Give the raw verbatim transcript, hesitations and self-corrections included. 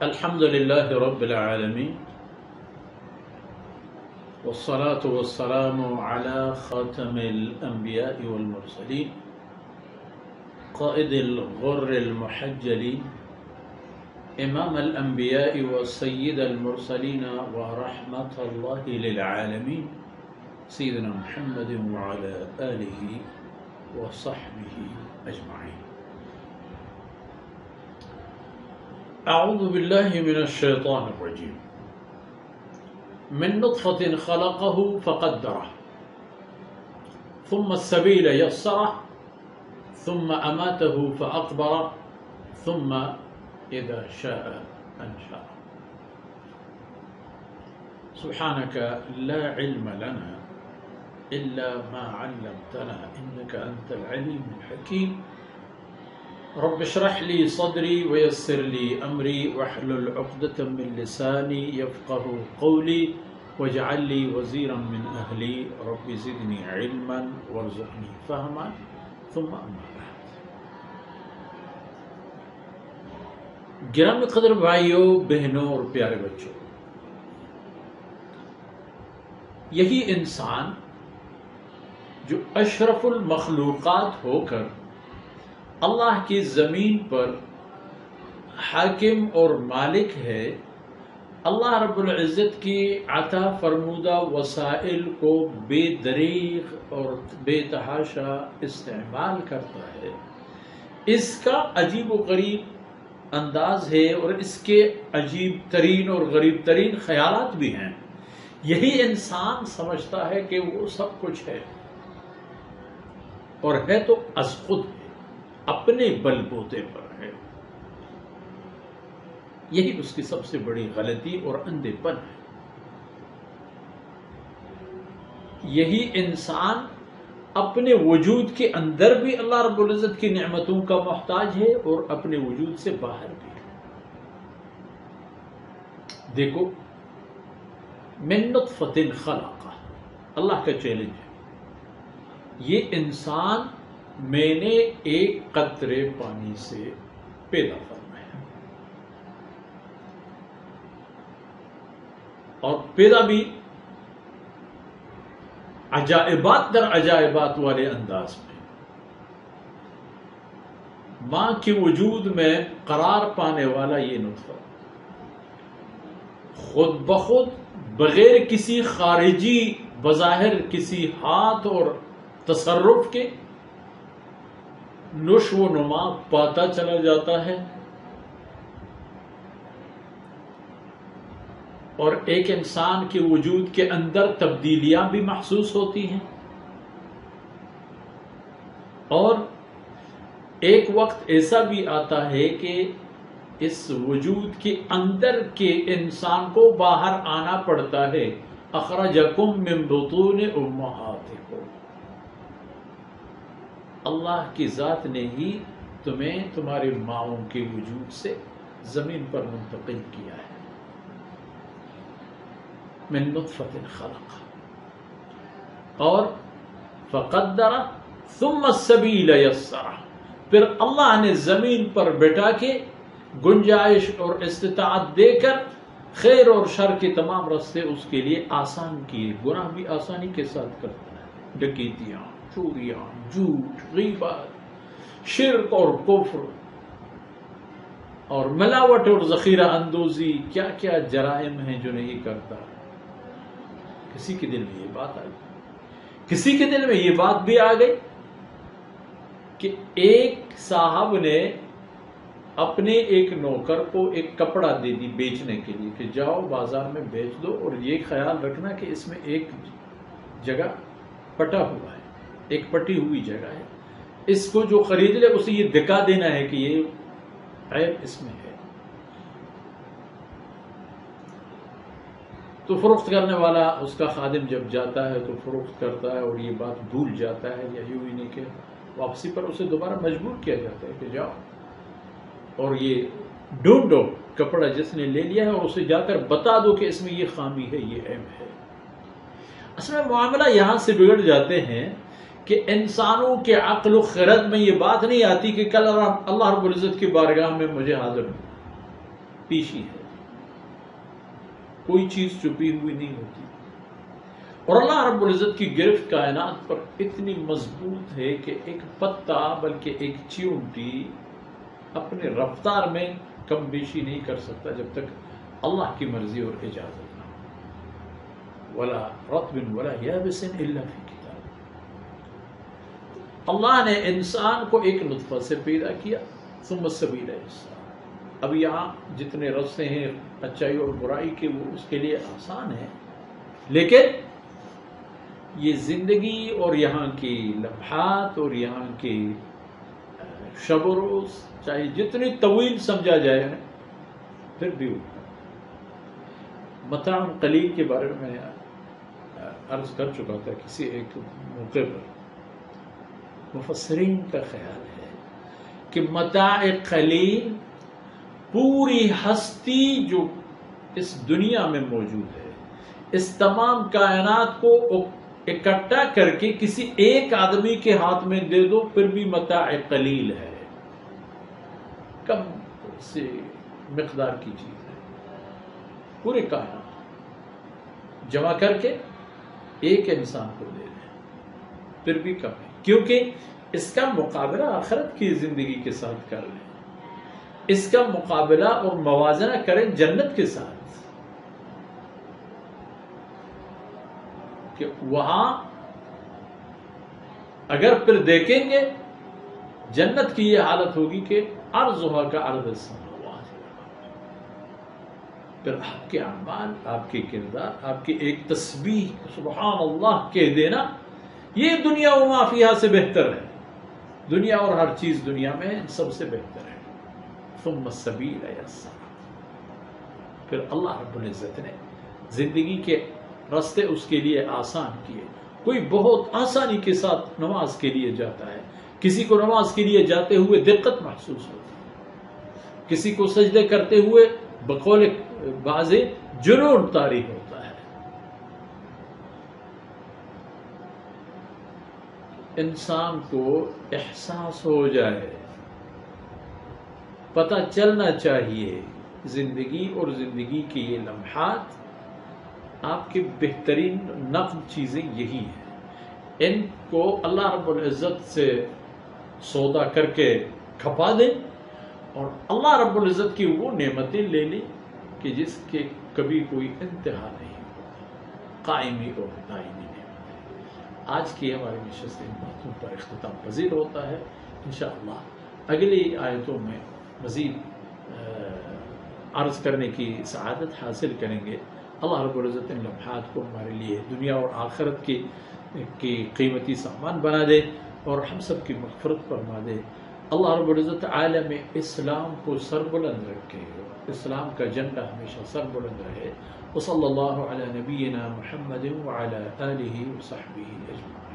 الحمد لله رب العالمين والصلاة والسلام على خاتم الأنبياء والمرسلين قائد الغر المحجلين إمام الأنبياء وسيد المرسلين ورحمة الله للعالمين سيدنا محمد وعلى آله وصحبه أجمعين. أعوذ بالله من الشيطان الرجيم. من نطفة خلقه فقدره ثم السبيل يسره ثم أماته فأقبره ثم إذا شاء أنشره. سبحانك لا علم لنا إلا ما علمتنا إنك أنت العليم الحكيم. رب اشرح لي صدري ويسر لي أمري واحلل عقدة من لساني يفقه قولي واجعل لي وزيرا من أهلي رب زدني علما وارزقني فهما ثم أما بعد. گرامی قدر بھائیوں، بہنوں اور پیارے بچوں، یہی انسان جو اشرف المخلوقات ہو کر اللہ کی زمین پر حاکم اور مالک ہے، اللہ رب العزت کی عطا فرمودہ وسائل کو بے دریغ اور بے تحاشا استعمال کرتا ہے. اس کا عجیب و غریب انداز ہے اور اس کے عجیب ترین اور غریب ترین خیالات بھی ہیں. یہی انسان سمجھتا ہے کہ وہ سب کچھ ہے، اور ہے تو از خود ہے، اپنے بل بوتے پر ہے. یہی اس کی سب سے بڑی غلطی اور اندھے پن ہے. یہی انسان اپنے وجود کے اندر بھی اللہ رب العزت کی نعمتوں کا محتاج ہے اور اپنے وجود سے باہر بھی. دیکھو، من نطفۃ خلقہ، اللہ کا چیلنج ہے. یہ انسان میں نے ایک قطرے پانی سے پیدا فرمایا، اور پیدا بھی عجائبات در عجائبات والے انداز میں. ماں کے وجود میں قرار پانے والا یہ نطفہ خود بخود بغیر کسی خارجی بظاہر کسی ہاتھ اور تصرف کے نشو و نما پاتا چلا جاتا ہے، اور ایک انسان کے وجود کے اندر تبدیلیاں بھی محسوس ہوتی ہیں، اور ایک وقت ایسا بھی آتا ہے کہ اس وجود کے اندر کے انسان کو باہر آنا پڑتا ہے. اخرجکم من بطون امہاتکم، اللہ کی ذات نے ہی تمہیں تمہارے ماؤں کے وجود سے زمین پر منتقل کیا ہے. من نطفۃ خلق، اور فقدر ثم السبیل یسرہ، پھر اللہ نے زمین پر بٹھا کے گنجائش اور استطاعت دے کر خیر اور شر کے تمام راستے اس کے لیے آسان کیے. گناہ بھی آسانی کے ساتھ کرتا ہے، ڈکیتیاں، چوریاں، جھوٹ، غیبت، شرک اور کفر اور ملاوٹ اور ذخیرہ اندوزی، کیا کیا جرائم ہیں جو نہیں کرتا. کسی کے دل میں یہ بات آ گئی، کسی کے دل میں یہ بات بھی آ گئی کہ ایک صاحب نے اپنے ایک نوکر کو ایک کپڑا دے دی بیچنے کے لیے کہ جاؤ بازار میں بیچ دو، اور یہ خیال رکھنا کہ اس میں ایک جگہ پٹا ہوا ہے، ایک پٹی ہوئی جگہ ہے، اس کو جو خرید لے اسے یہ دکھا دینا ہے کہ یہ عیب اس میں ہے. تو فروخت کرنے والا، اس کا خادم جب جاتا ہے تو فروخت کرتا ہے اور یہ بات بھول جاتا ہے، یا یوں ہی نہیں کہ واپسی پر اسے دوبارہ مجبور کیا جاتا ہے کہ جاؤ اور یہ ڈھونڈو کپڑا جس نے لے لیا ہے، اور اسے جا کر بتا دو کہ اس میں یہ خامی ہے، یہ عیب ہے. اصل میں معاملہ یہاں سے بگڑ جاتے ہیں کہ انسانوں کے عقل و خرد میں یہ بات نہیں آتی کہ کل اللہ رب العزت کی بارگاہ میں مجھے حاضر ہوں. پیشی ہے، کوئی چیز چھپی ہوئی نہیں ہوتی. اور اللہ رب العزت کی گرفت کائنات پر اتنی مضبوط ہے کہ ایک پتا بلکہ ایک چیونٹی اپنے رفتار میں کم بیشی نہیں کر سکتا جب تک اللہ کی مرضی اور اجازت نہ ہو. ولا رطب ولا یابس الا فی کتاب. اللہ نے انسان کو ایک نطفہ سے پیدا کیا، ثم السبیل یسر. اب یہاں جتنے رستے ہیں اچائی اور برائی کے وہ اس کے لیے آسان ہے، لیکن یہ زندگی اور یہاں کی لمحات اور یہاں کی شب و روز چاہے جتنی طویل سمجھا جائے پھر بھی متاع قلیل کے بارے میں عرض کر چکا تھا کسی ایک موقع پر. مفسرین کا خیال ہے کہ متاع قلیل پوری ہستی جو اس دنیا میں موجود ہے، اس تمام کائنات کو اکٹھا کر کے کسی ایک آدمی کے ہاتھ میں دے دو پھر بھی متاع قلیل ہے، کم سے مقدار کی چیز ہے. پورے کائنات جمع کر کے ایک انسان کو دے دیں پھر بھی کم ہے، کیونکہ اس کا مقابلہ آخرت کی زندگی کے ساتھ کر لیں، اس کا مقابلہ اور موازنہ کریں جنت کے ساتھ کہ وہاں اگر پھر دیکھیں گے جنت کی یہ حالت ہوگی کہ عرضها كعرض السماوات. پھر آپ کے اعمال، آپ کے کردار، آپ کی ایک تسبیح سبحان اللہ کہہ دینا یہ دنیا و ما فیہا سے بہتر ہے. دنیا اور ہر چیز دنیا میں سب سے بہتر ہے. ثم السبیل یسر. پھر اللہ رب العزت نے زندگی کے راستے اس کے لیے آسان کیے. کوئی بہت آسانی کے ساتھ نماز کے لیے جاتا ہے، کسی کو نماز کے لیے جاتے ہوئے دقت محسوس ہوتی ہے، کسی کو سجدے کرتے ہوئے بقول بعض جنون طاری ہوتا ہے. انسان کو احساس ہو جائے، پتہ چلنا چاہیے زندگی اور زندگی کے یہ لمحات آپ کے بہترین نقد چیزیں یہی ہیں. ان کو اللہ رب العزت سے سودا کر کے کھپا دیں اور اللہ رب العزت کی وہ نعمتیں لے لیں کہ جس کے کبھی کوئی انتہا نہیں ہوتا، قائمی اور دائمی نعمتیں. آج کی ہماری نشست ان باتوں پر اختتام پذیر ہوتا ہے. انشاءاللہ اگلی آیتوں میں مزید عرض کرنے کی سعادت حاصل کریں گے. اللہ رب العزت ان لمحات کو ہمارے لیے دنیا اور آخرت کی کی قیمتی سامان بنا دے اور ہم سب کی مغفرت فرما دے. اللہ رب العزت عالم اسلام کو سربلند رکھے، اسلام کا جھنڈا ہمیشہ سربلند رہے. وصلی اللہ علی نبینا محمد وعلی آلہ وصحبہ اجمعین.